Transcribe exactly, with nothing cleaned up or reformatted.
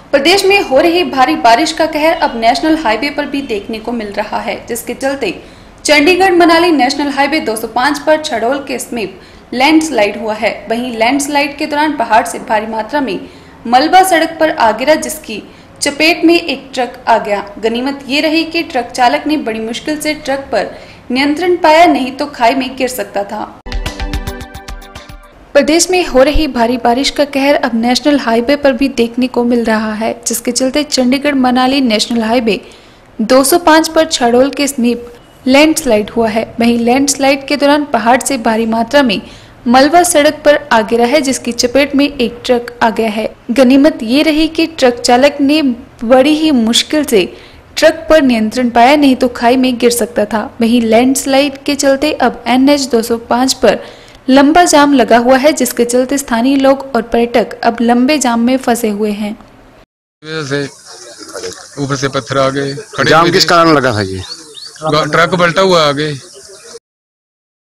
प्रदेश में हो रही भारी बारिश का कहर अब नेशनल हाईवे पर भी देखने को मिल रहा है, जिसके चलते चंडीगढ़ मनाली नेशनल हाईवे दो सौ पाँच पर छड़ोल के समीप लैंडस्लाइड हुआ है। वहीं लैंडस्लाइड के दौरान पहाड़ से भारी मात्रा में मलबा सड़क पर आ गिरा, जिसकी चपेट में एक ट्रक आ गया। गनीमत ये रही कि ट्रक चालक ने बड़ी मुश्किल से ट्रक पर नियंत्रण पाया, नहीं तो खाई में गिर सकता था। प्रदेश में हो रही भारी बारिश का कहर अब नेशनल हाईवे पर भी देखने को मिल रहा है, जिसके चलते चंडीगढ़ मनाली नेशनल हाईवे दो सौ पाँच पर छड़ोल के समीप लैंडस्लाइड हुआ है। वहीं लैंडस्लाइड के दौरान पहाड़ से भारी मात्रा में मलबा सड़क पर आ गिरा है, जिसकी चपेट में एक ट्रक आ गया है। गनीमत ये रही कि ट्रक चालक ने बड़ी ही मुश्किल से ट्रक पर नियंत्रण पाया, नहीं तो खाई में गिर सकता था। वहीं लैंडस्लाइड के चलते अब एन एच दो सौ पाँच पर लंबा जाम लगा हुआ है, जिसके चलते स्थानीय लोग और पर्यटक अब लंबे जाम में फंसे हुए हैं। ऊपर से पत्थर आ गए। जाम किस कारण लगा था? ये ट्रक पलटा हुआ आगे।